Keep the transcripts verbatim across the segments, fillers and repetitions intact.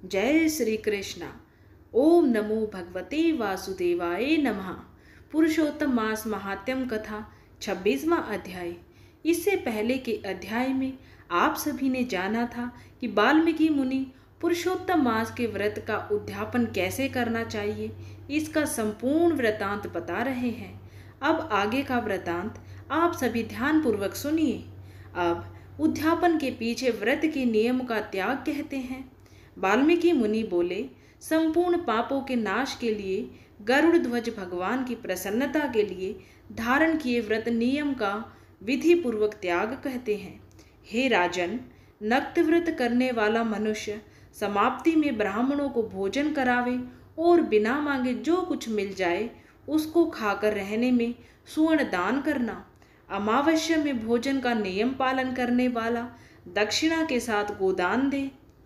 जय श्री कृष्णा। ओम नमो भगवते वासुदेवाय नमः। पुरुषोत्तम मास महात्म्य कथा छब्बीसवां अध्याय। इससे पहले के अध्याय में आप सभी ने जाना था कि वाल्मीकि मुनि पुरुषोत्तम मास के व्रत का उद्यापन कैसे करना चाहिए, इसका संपूर्ण वृतांत बता रहे हैं। अब आगे का वृतांत आप सभी ध्यान पूर्वक सुनिए। अब उद्यापन के पीछे व्रत के नियम का त्याग कहते हैं। वाल्मीकि मुनि बोले, संपूर्ण पापों के नाश के लिए गरुड़ ध्वज भगवान की प्रसन्नता के लिए धारण किए व्रत नियम का विधि पूर्वक त्याग कहते हैं। हे राजन, नक्त व्रत करने वाला मनुष्य समाप्ति में ब्राह्मणों को भोजन करावे और बिना मांगे जो कुछ मिल जाए उसको खाकर रहने में सुवर्ण दान करना। अमावस्या में भोजन का नियम पालन करने वाला दक्षिणा के साथ गोदान दे,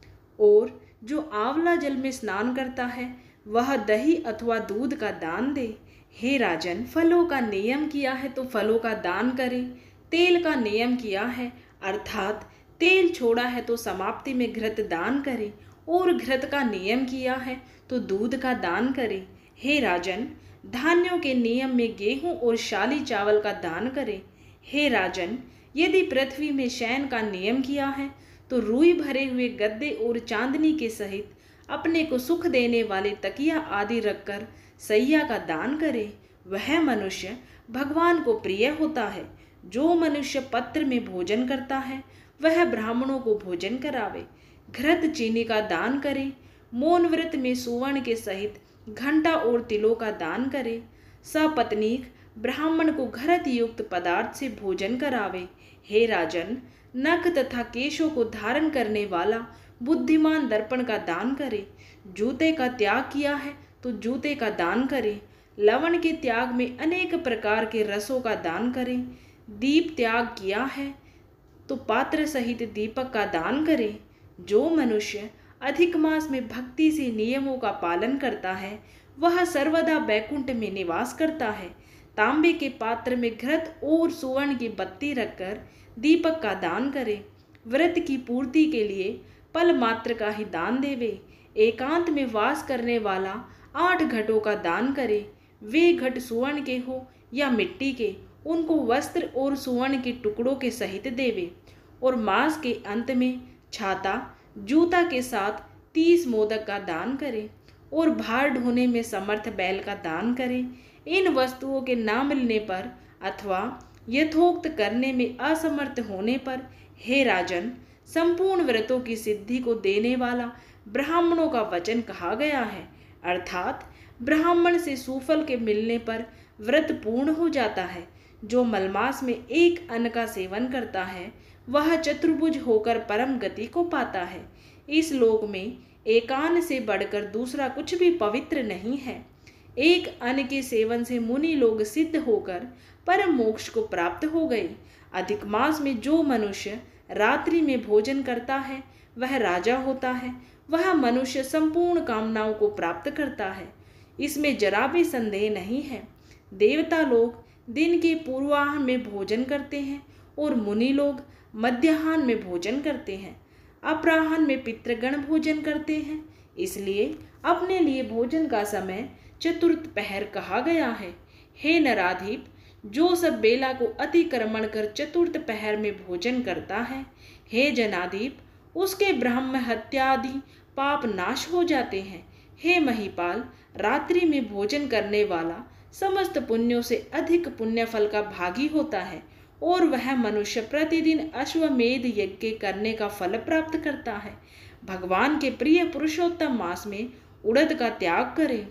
और जो आंवला जल में स्नान करता है वह दही अथवा दूध का दान दे। हे राजन, फलों का नियम किया है तो फलों का दान करे। तेल का नियम किया है अर्थात तेल छोड़ा है तो समाप्ति में घृत दान करे, और घृत का नियम किया है तो दूध का दान करे। हे राजन, धान्यों के नियम में गेहूं और शाली चावल का दान करे। हे राजन, यदि पृथ्वी में शयन का नियम किया है तो रुई भरे हुए गद्दे और चांदनी के सहित अपने को सुख देने वाले तकिया आदि रखकर सैया का दान करे। वह मनुष्य भगवान को प्रिय होता है। जो मनुष्य पत्र में भोजन करता है वह ब्राह्मणों को भोजन करावे। घृत चीनी का दान करे। मौन व्रत में सुवर्ण के सहित घंटा और तिलों का दान करे। सपत्नीक ब्राह्मण को घृत युक्त पदार्थ से भोजन करावे। हे राजन, नख तथा केशों को धारण करने वाला बुद्धिमान दर्पण का दान करे। जूते का त्याग किया है तो जूते का दान करे। लवण के त्याग में अनेक प्रकार के रसों का दान करे। दीप त्याग किया है तो पात्र सहित दीपक का दान करे। जो मनुष्य अधिक मास में भक्ति से नियमों का पालन करता है वह सर्वदा बैकुंठ में निवास करता है। तांबे के पात्र में घृत और सुवर्ण की बत्ती रखकर दीपक का दान करे। व्रत की पूर्ति के लिए पल मात्र का ही दान देवे। एकांत में वास करने वाला आठ घटों का दान करे। वे घट सुवर्ण के हो या मिट्टी के, उनको वस्त्र और सुवर्ण के टुकड़ों के सहित देवे। और मास के अंत में छाता जूता के साथ तीस मोदक का दान करे, और भार ढोने में समर्थ बैल का दान करे। इन वस्तुओं के ना मिलने पर अथवा यथोक्त करने में असमर्थ होने पर, हे राजन, संपूर्ण व्रतों की सिद्धि को देने वाला ब्राह्मणों का वचन कहा गया है। अर्थात ब्राह्मण से सुफल के मिलने पर व्रत पूर्ण हो जाता है। जो मलमास में एक अन्न का सेवन करता है वह चतुर्भुज होकर परम गति को पाता है। इस लोक में एकान्न से बढ़कर दूसरा कुछ भी पवित्र नहीं है। एक अन्न के सेवन से मुनि लोग सिद्ध होकर परम मोक्ष को प्राप्त हो गए। अधिक मास में जो मनुष्य रात्रि में भोजन करता है वह राजा होता है। वह मनुष्य संपूर्ण कामनाओं को प्राप्त करता है, इसमें जरा भी संदेह नहीं है। देवता लोग दिन के पूर्वाह्न में भोजन करते हैं और मुनि लोग मध्याह्न में भोजन करते हैं। अपराह्न में पितृगण भोजन करते हैं, इसलिए अपने लिए भोजन का समय चतुर्थ पहर कहा गया है। हे नराधीप, जो सब बेला को अतिक्रमण कर चतुर्थ पहर में भोजन करता है, हे जनादीप, उसके ब्रह्म हत्यादि पाप नाश हो जाते हैं। हे महिपाल, रात्रि में भोजन करने वाला समस्त पुण्यों से अधिक पुण्य फल का भागी होता है, और वह मनुष्य प्रतिदिन अश्वमेध यज्ञ करने का फल प्राप्त करता है। भगवान के प्रिय पुरुषोत्तम मास में उड़द का त्याग करे।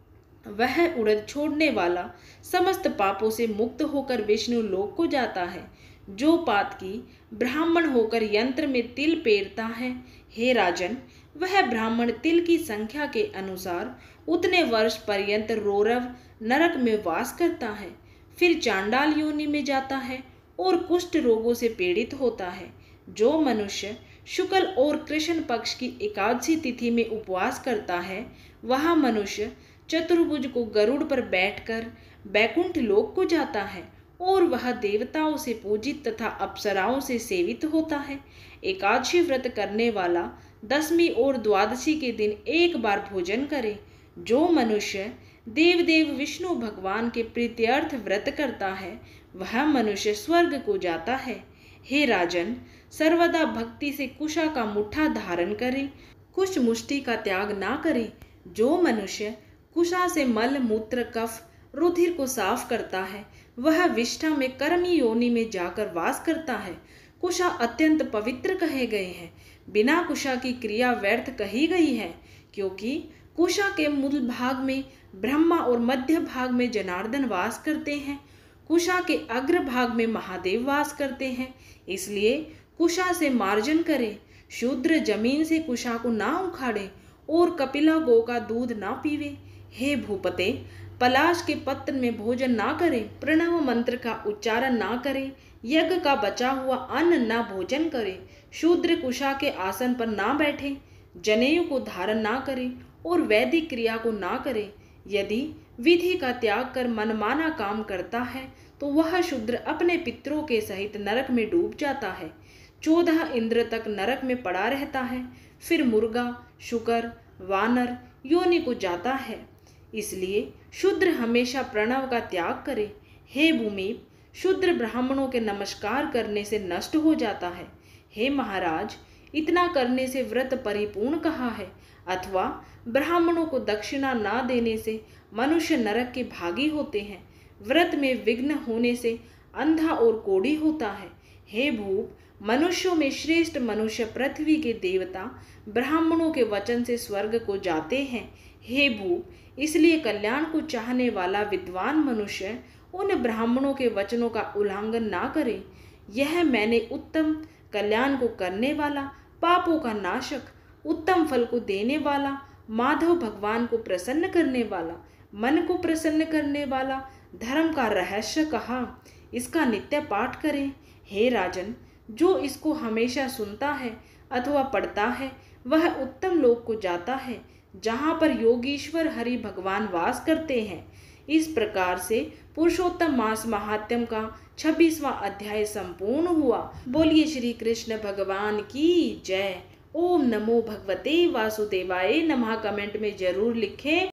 वह उड़द छोड़ने वाला समस्त पापों से मुक्त होकर विष्णु लोक को जाता है। जो पातकी ब्राह्मण होकर यंत्र में तिल पेरता है, हे राजन, वह ब्राह्मण तिल की संख्या के अनुसार उतने वर्ष पर्यंत रौरव नरक में वास करता है, फिर चांडाल योनि में जाता है और कुष्ठ रोगों से पीड़ित होता है। जो मनुष्य शुक्ल और कृष्ण पक्ष की एकादशी तिथि में उपवास करता है वह मनुष्य चतुर्भुज को गरुड़ पर बैठकर बैकुंठ लोक को जाता है, और वह देवताओं से पूजित तथा अप्सराओं से सेवित होता है। एकादशी व्रत करने वाला दसवीं और द्वादशी के दिन एक बार भोजन करे। जो मनुष्य देव देव विष्णु भगवान के प्रीत्यर्थ व्रत करता है वह मनुष्य स्वर्ग को जाता है। हे राजन, सर्वदा भक्ति से कुशा का मुट्ठा धारण करे, कुश मुष्टि का त्याग ना करे। जो मनुष्य कुशा से मल मूत्र कफ रुधिर को साफ करता है वह विष्ठा में कर्मी योनि में जाकर वास करता है। कुशा अत्यंत पवित्र कहे गए हैं। बिना कुशा की क्रिया व्यर्थ कही गई है, क्योंकि कुशा के मूल भाग में ब्रह्मा और मध्य भाग में जनार्दन वास करते हैं। कुशा के अग्र भाग में महादेव वास करते हैं। इसलिए कुशा से मार्जन करें। शूद्र जमीन से कुशा को ना उखाड़े और कपिला गौ का दूध ना पीवे। हे भूपते, पलाश के पत्र में भोजन ना करें, प्रणव मंत्र का उच्चारण ना करें, यज्ञ का बचा हुआ अन्न ना भोजन करें, शूद्र कुशा के आसन पर ना बैठे, जनेऊ को धारण ना करें और वैदिक क्रिया को ना करें। यदि विधि का त्याग कर मनमाना काम करता है तो वह शूद्र अपने पितरों के सहित नरक में डूब जाता है। चौदह इंद्र तक नरक में पड़ा रहता है, फिर मुर्गा, शुकर, वानर योनि को जाता है। इसलिए शूद्र हमेशा प्रणव का त्याग करे। हे भूमि, शूद्र ब्राह्मणों के नमस्कार करने से नष्ट हो जाता है। हे महाराज, इतना करने से व्रत परिपूर्ण कहा है, अथवा ब्राह्मणों को दक्षिणा ना देने से मनुष्य नरक के भागी होते हैं। व्रत में विघ्न होने से अंधा और कोढ़ी होता है। हे भूप, मनुष्यों में श्रेष्ठ मनुष्य पृथ्वी के देवता ब्राह्मणों के वचन से स्वर्ग को जाते हैं। हे भूप, इसलिए कल्याण को चाहने वाला विद्वान मनुष्य उन ब्राह्मणों के वचनों का उल्लंघन ना करे। यह मैंने उत्तम कल्याण को करने वाला, पापों का नाशक, उत्तम फल को देने वाला, माधव भगवान को प्रसन्न करने वाला, मन को प्रसन्न करने वाला धर्म का रहस्य कहा। इसका नित्य पाठ करें। हे राजन, जो इसको हमेशा सुनता है अथवा पढ़ता है वह उत्तम लोक को जाता है, जहाँ पर योगीश्वर हरि भगवान वास करते हैं। इस प्रकार से पुरुषोत्तम मास महात्म्य का छब्बीसवां अध्याय संपूर्ण हुआ। बोलिए श्री कृष्ण भगवान की जय। ओम नमो भगवते वासुदेवाय नमः। कमेंट में जरूर लिखें।